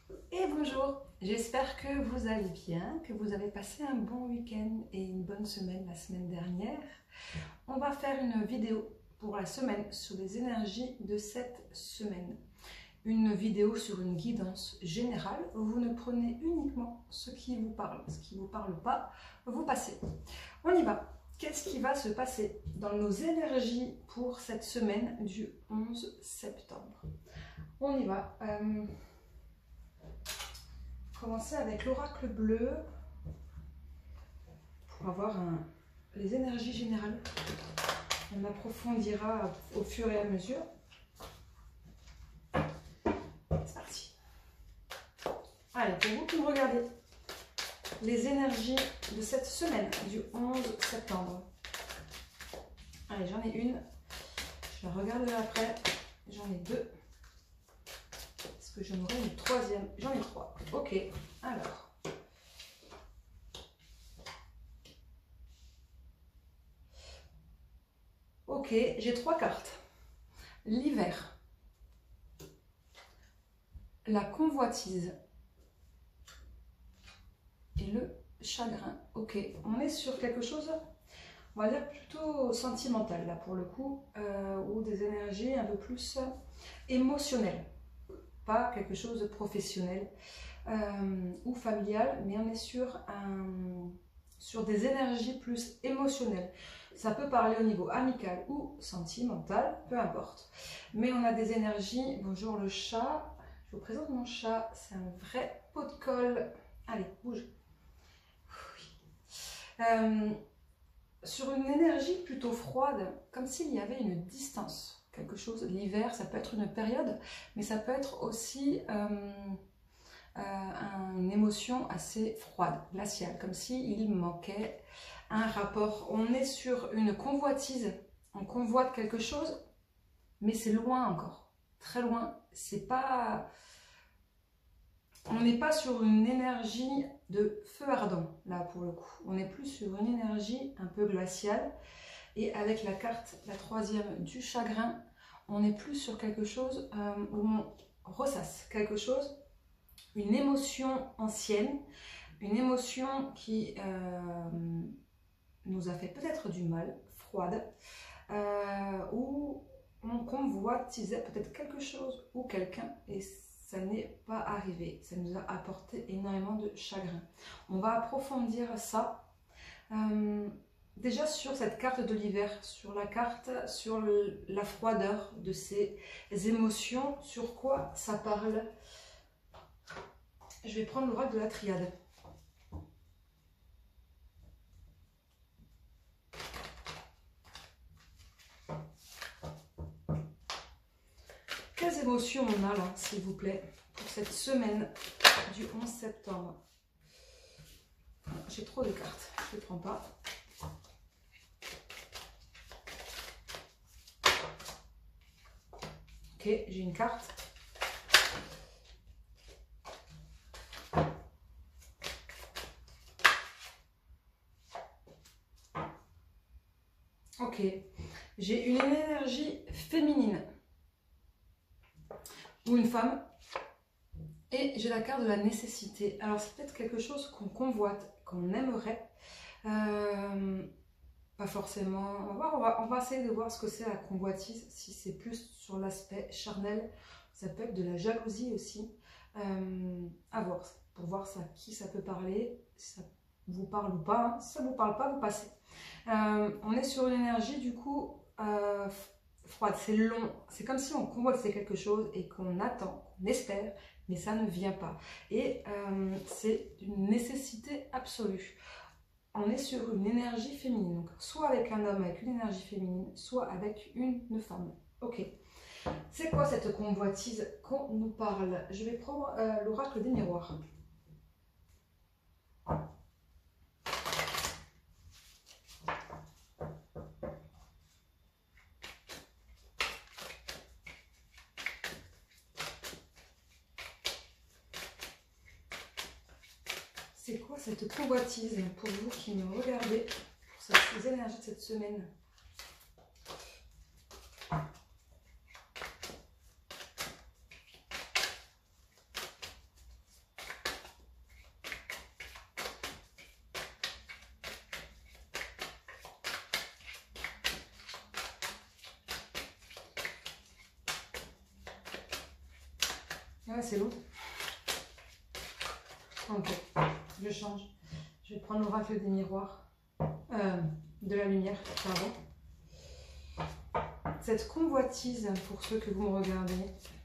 Et bonjour, j'espère que vous allez bien, que vous avez passé un bon week-end et une bonne semaine la semaine dernière. On va faire une vidéo pour la semaine sur les énergies de cette semaine. Une vidéo sur une guidance générale où vous ne prenez uniquement ce qui vous parle. Ce qui ne vous parle pas, vous passez. On y va. Qu'est-ce qui va se passer dans nos énergies pour cette semaine du 11 septembre? On y va. Commencer avec l'oracle bleu pour avoir les énergies générales. On approfondira au fur et à mesure. C'est parti. Allez, pour vous qui me regardez, les énergies de cette semaine du 11 septembre. Allez, j'en ai une. Je la regarderai après. J'en ai deux. Est-ce que j'en aurai une troisième? J'en ai trois. Ok, alors. Ok, j'ai trois cartes. L'hiver, la convoitise et le chagrin. Ok, on est sur quelque chose, on va dire plutôt sentimental là pour le coup, ou des énergies un peu plus émotionnelles. Pas quelque chose de professionnel ou familial, mais on est sur des énergies plus émotionnelles. Ça peut parler au niveau amical ou sentimental, peu importe. Mais on a des énergies, bonjour le chat, je vous présente mon chat, c'est un vrai pot de colle. Allez, bouge. Sur une énergie plutôt froide, comme s'il y avait une distance. Quelque chose, l'hiver, ça peut être une période, mais ça peut être aussi une émotion assez froide, glaciale, comme s'il manquait un rapport. On est sur une convoitise, on convoite quelque chose, mais c'est loin encore, très loin. C'est pas, on n'est pas sur une énergie de feu ardent, là pour le coup. On est plus sur une énergie un peu glaciale. Et avec la carte, la troisième du chagrin, on est plus sur quelque chose où on ressasse quelque chose, une émotion ancienne, une émotion qui nous a fait peut-être du mal, froide, où on convoitisait peut-être quelque chose ou quelqu'un et ça n'est pas arrivé. Ça nous a apporté énormément de chagrin. On va approfondir ça. Déjà sur cette carte de l'hiver, sur la carte, sur la froideur de ces émotions, sur quoi ça parle. Je vais prendre l'oracle de la triade. Quelles émotions on a là, s'il vous plaît, pour cette semaine du 11 septembre? J'ai trop de cartes, je ne les prends pas. Ok, j'ai une carte. Ok, j'ai une énergie féminine ou une femme et j'ai la carte de la nécessité. Alors c'est peut-être quelque chose qu'on convoite, qu'on aimerait, pas forcément. On va essayer de voir ce que c'est la convoitise, si c'est plus sur l'aspect charnel, ça peut être de la jalousie aussi, à voir, pour voir ça, qui ça peut parler, si ça vous parle ou pas, hein. Si ça ne vous parle pas, vous passez. On est sur une énergie du coup froide, c'est long, c'est comme si on convoitait quelque chose et qu'on attend, qu'on espère, mais ça ne vient pas. Et c'est une nécessité absolue. On est sur une énergie féminine, donc soit avec un homme avec une énergie féminine, soit avec une femme. Ok. C'est quoi cette convoitise qu'on nous parle? Je vais prendre l'oracle des miroirs. C'est quoi cette convoitise pour vous qui me regardez pour ces énergies de cette semaine? Ouais, c'est lourd. Ok, je change. Je vais prendre l'oracle des miroirs. De la lumière, pardon. Cette convoitise, pour ceux que vous me regardez.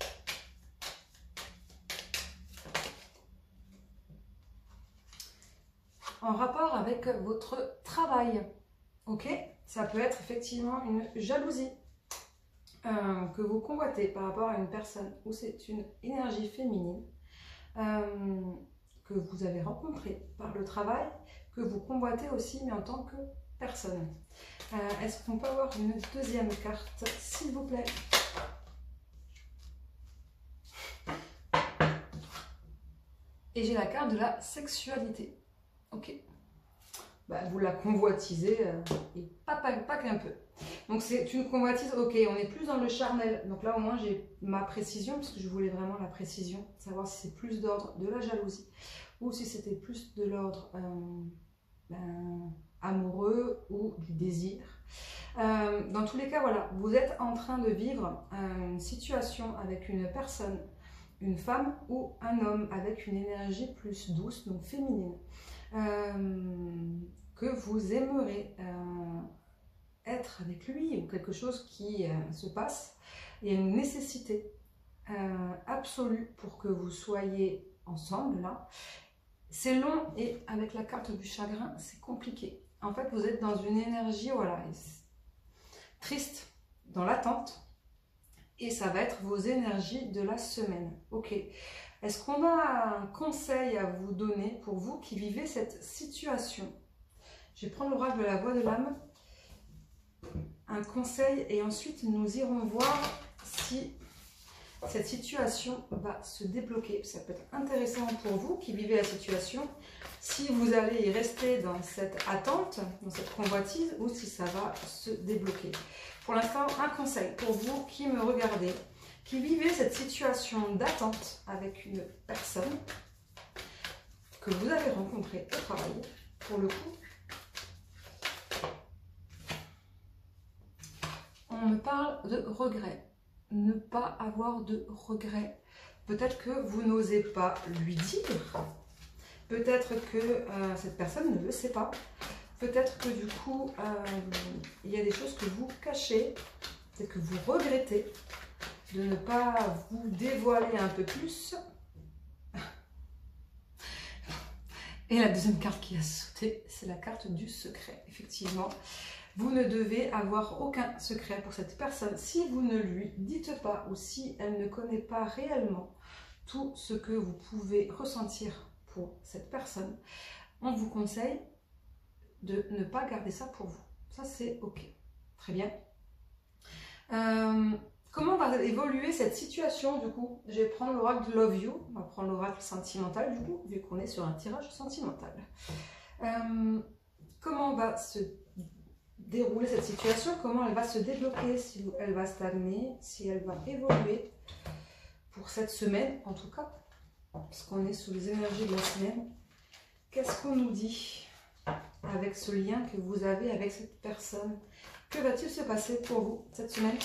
En rapport avec votre travail. Ok, ça peut être effectivement une jalousie que vous convoitez par rapport à une personne ou c'est une énergie féminine que vous avez rencontrée par le travail, que vous convoitez aussi, mais en tant que personne. Est-ce qu'on peut avoir une deuxième carte, s'il vous plaît? Et j'ai la carte de la sexualité. Ok. Bah, vous la convoitisez et pas qu'un peu. Donc c'est une convoitise, ok, on est plus dans le charnel. Donc là au moins j'ai ma précision, parce que je voulais vraiment la précision, savoir si c'est plus d'ordre de la jalousie ou si c'était plus de l'ordre amoureux ou du désir. Dans tous les cas, voilà, vous êtes en train de vivre une situation avec une personne, une femme ou un homme avec une énergie plus douce, donc féminine. Que vous aimerez être avec lui ou quelque chose qui se passe. Il y a une nécessité absolue pour que vous soyez ensemble là. C'est long et avec la carte du chagrin, c'est compliqué. En fait, vous êtes dans une énergie, voilà, triste, dans l'attente. Et ça va être vos énergies de la semaine. Ok. Est-ce qu'on a un conseil à vous donner pour vous qui vivez cette situation? Je vais prendre l'oracle de la voix de l'âme. Un conseil et ensuite nous irons voir si cette situation va se débloquer. Ça peut être intéressant pour vous qui vivez la situation, si vous allez y rester dans cette attente, dans cette convoitise, ou si ça va se débloquer. Pour l'instant, un conseil pour vous qui me regardez, qui vivez cette situation d'attente avec une personne que vous avez rencontrée au travail, pour le coup. On me parle de regret. Ne pas avoir de regret. Peut-être que vous n'osez pas lui dire. Peut-être que cette personne ne le sait pas. Peut-être que du coup, il y a des choses que vous cachez. Peut-être que vous regrettez de ne pas vous dévoiler un peu plus. Et la deuxième carte qui a sauté, c'est la carte du secret. Effectivement, vous ne devez avoir aucun secret pour cette personne. Si vous ne lui dites pas ou si elle ne connaît pas réellement tout ce que vous pouvez ressentir pour cette personne, on vous conseille de ne pas garder ça pour vous. Ça, c'est ok. Très bien. Comment va évoluer cette situation du coup? Je vais prendre l'oracle de Love You. On va prendre l'oracle sentimental du coup, vu qu'on est sur un tirage sentimental. Comment va se dérouler cette situation? Comment elle va se débloquer? Si elle va stagner, si elle va évoluer pour cette semaine en tout cas, parce qu'on est sous les énergies de la semaine. Qu'est-ce qu'on nous dit avec ce lien que vous avez avec cette personne? Que va-t-il se passer pour vous cette semaine?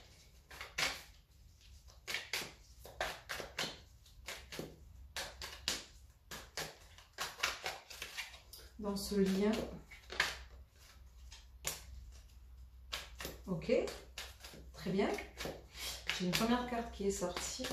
Dans ce lien. Ok, très bien. J'ai une première carte qui est sortie.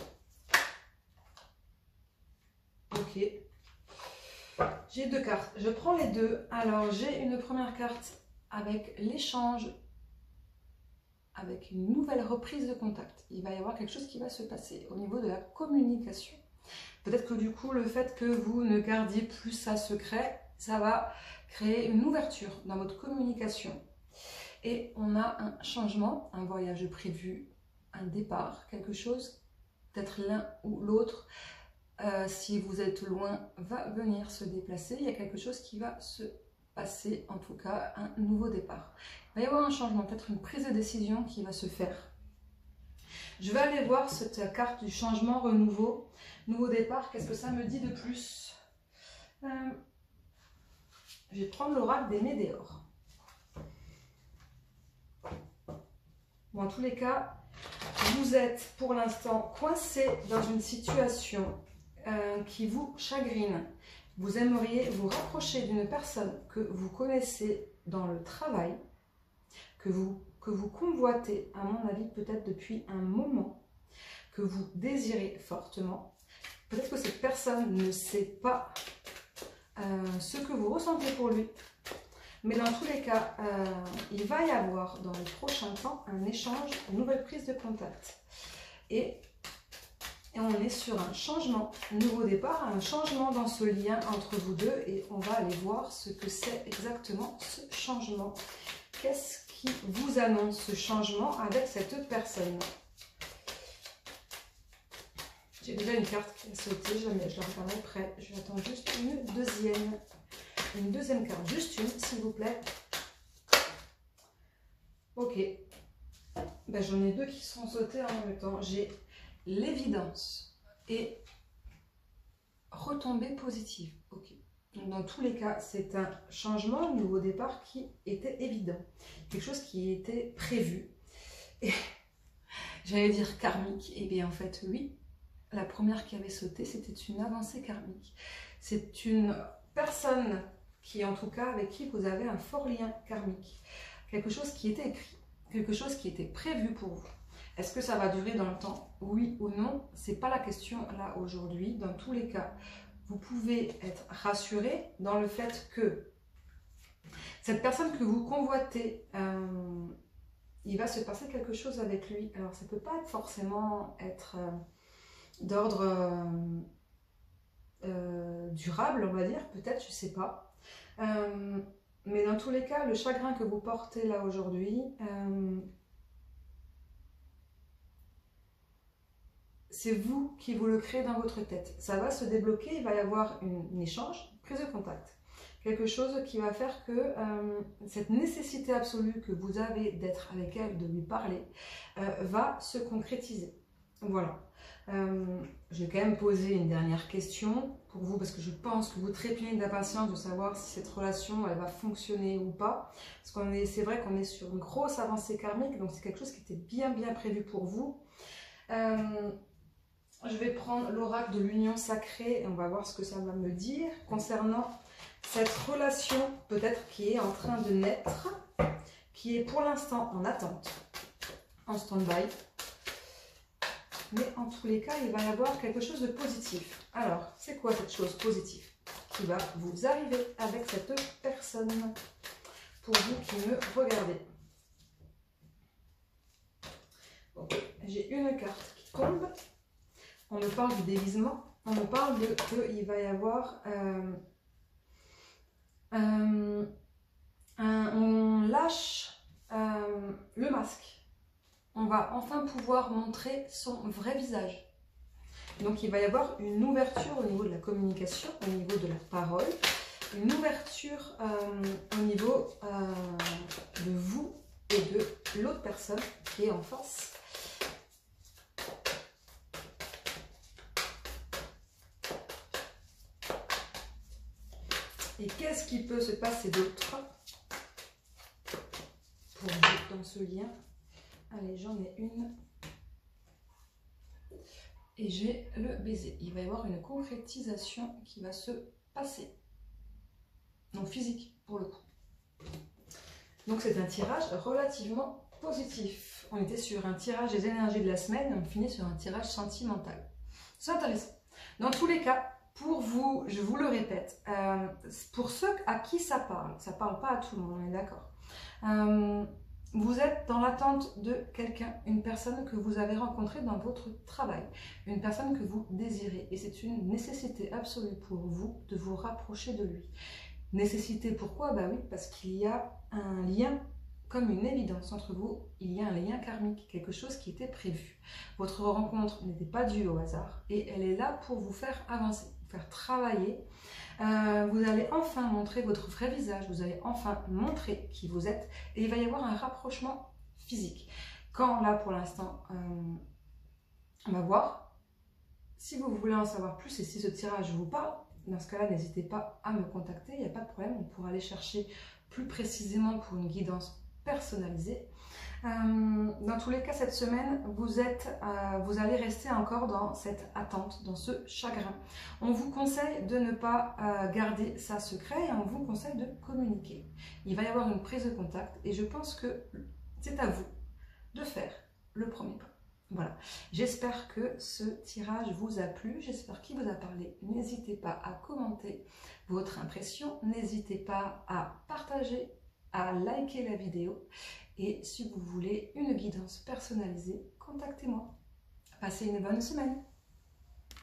Ok. J'ai deux cartes. Je prends les deux. Alors, j'ai une première carte avec l'échange, avec une nouvelle reprise de contact. Il va y avoir quelque chose qui va se passer au niveau de la communication. Peut-être que du coup, le fait que vous ne gardiez plus ça secret, ça va créer une ouverture dans votre communication. Et on a un changement, un voyage prévu, un départ, quelque chose, peut-être l'un ou l'autre, si vous êtes loin, va venir se déplacer. Il y a quelque chose qui va se passer, en tout cas un nouveau départ. Il va y avoir un changement, peut-être une prise de décision qui va se faire. Je vais aller voir cette carte du changement, renouveau, nouveau départ. Qu'est-ce que ça me dit de plus? Je vais prendre l'oracle des météores. Bon, en tous les cas, vous êtes pour l'instant coincé dans une situation qui vous chagrine. Vous aimeriez vous rapprocher d'une personne que vous connaissez dans le travail, que vous convoitez, à mon avis, peut-être depuis un moment, que vous désirez fortement. Peut-être que cette personne ne sait pas ce que vous ressentez pour lui. Mais dans tous les cas, il va y avoir dans les prochains temps un échange, une nouvelle prise de contact. Et on est sur un changement, un nouveau départ, un changement dans ce lien entre vous deux. Et on va aller voir ce que c'est exactement ce changement. Qu'est-ce qui vous annonce ce changement avec cette personne? J'ai déjà une carte qui a sauté, je la regarderai après. Je vais attendre juste une deuxième carte, juste une, s'il vous plaît. Ok. Ben, j'en ai deux qui sont sautés en même temps. J'ai l'évidence et retombée positive. Ok. Donc, dans tous les cas, c'est un changement, un nouveau départ qui était évident. Quelque chose qui était prévu. Et j'allais dire karmique. Et bien en fait, oui. La première qui avait sauté, c'était une avancée karmique. C'est une personne qui, en tout cas, avec qui vous avez un fort lien karmique. Quelque chose qui était écrit, quelque chose qui était prévu pour vous. Est-ce que ça va durer dans le temps? Oui ou non? C'est pas la question là aujourd'hui. Dans tous les cas, vous pouvez être rassuré dans le fait que cette personne que vous convoitez, il va se passer quelque chose avec lui. Alors, ça peut pas forcément être d'ordre durable, on va dire, peut-être, je sais pas. Mais dans tous les cas, le chagrin que vous portez là aujourd'hui, c'est vous qui vous le créez dans votre tête. Ça va se débloquer, il va y avoir un échange, prise de contact. Quelque chose qui va faire que cette nécessité absolue que vous avez d'être avec elle, de lui parler, va se concrétiser. Voilà. Je vais quand même poser une dernière question pour vous parce que je pense que vous trépignez d'impatience de savoir si cette relation elle va fonctionner ou pas. Parce que c'est vrai qu'on est sur une grosse avancée karmique, donc c'est quelque chose qui était bien prévu pour vous. Je vais prendre l'oracle de l'union sacrée et on va voir ce que ça va me dire concernant cette relation peut-être qui est en train de naître, qui est pour l'instant en attente, en stand-by. Mais en tous les cas, il va y avoir quelque chose de positif. Alors, c'est quoi cette chose positive qui va vous arriver avec cette personne? Pour vous qui me regardez. Ok, j'ai une carte qui tombe. On me parle du déguisement. On me parle de qu'il va y avoir... on lâche le masque. On va enfin pouvoir montrer son vrai visage. Donc il va y avoir une ouverture au niveau de la communication, au niveau de la parole, une ouverture au niveau de vous et de l'autre personne qui est en face. Et qu'est-ce qui peut se passer d'autre pour vous dans ce lien? Allez, j'en ai une. Et j'ai le baiser. Il va y avoir une concrétisation qui va se passer. Donc physique, pour le coup. Donc c'est un tirage relativement positif. On était sur un tirage des énergies de la semaine, on finit sur un tirage sentimental. C'est intéressant. Dans tous les cas, pour vous, je vous le répète, pour ceux à qui ça parle pas à tout le monde, on est d'accord. Vous êtes dans l'attente de quelqu'un, une personne que vous avez rencontrée dans votre travail, une personne que vous désirez. Et c'est une nécessité absolue pour vous de vous rapprocher de lui. Nécessité, pourquoi? Bah oui, parce qu'il y a un lien, comme une évidence entre vous, il y a un lien karmique, quelque chose qui était prévu. Votre rencontre n'était pas due au hasard et elle est là pour vous faire avancer, vous faire travailler. Vous allez enfin montrer votre vrai visage, vous allez enfin montrer qui vous êtes et il va y avoir un rapprochement physique. Quand là pour l'instant, on va voir, si vous voulez en savoir plus et si ce tirage vous parle, dans ce cas-là n'hésitez pas à me contacter, il n'y a pas de problème, on pourra aller chercher plus précisément pour une guidance personnalisée. Dans tous les cas, cette semaine, vous allez rester encore dans cette attente, dans ce chagrin. On vous conseille de ne pas garder ça secret et on vous conseille de communiquer. Il va y avoir une prise de contact et je pense que c'est à vous de faire le premier pas. Voilà, j'espère que ce tirage vous a plu, j'espère qu'il vous a parlé. N'hésitez pas à commenter votre impression, n'hésitez pas à partager, à liker la vidéo et si vous voulez une guidance personnalisée, contactez-moi. Passez une bonne semaine.